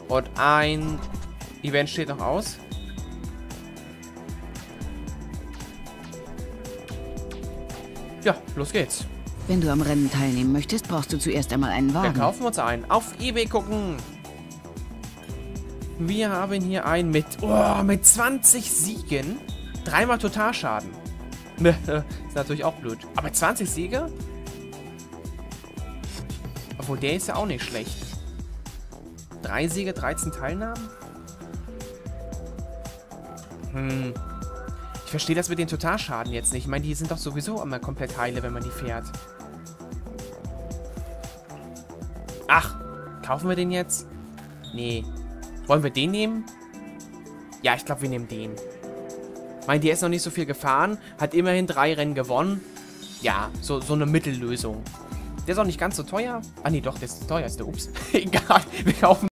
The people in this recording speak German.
Und ein Event steht noch aus. Ja, los geht's. Wenn du am Rennen teilnehmen möchtest, brauchst du zuerst einmal einen Dann Wagen. kaufen wir uns einen. Auf eBay gucken. Wir haben hier einen mit 20 Siegen. 3-mal Totalschaden. Ist natürlich auch blöd. Aber 20 Siege? Obwohl, der ist ja auch nicht schlecht. 3 Siege, 13 Teilnahmen? Ich verstehe das mit den Totalschaden jetzt nicht. Ich meine, die sind doch sowieso immer komplett heile, wenn man die fährt. Ach, kaufen wir den jetzt? Nee. Wollen wir den nehmen? Ja, ich glaube, wir nehmen den. Ich meine, der ist noch nicht so viel gefahren. Hat immerhin 3 Rennen gewonnen. Ja, so eine Mittellösung. Der ist auch nicht ganz so teuer. Ah, nee, doch, der ist teuer. Ups. Egal, wir kaufen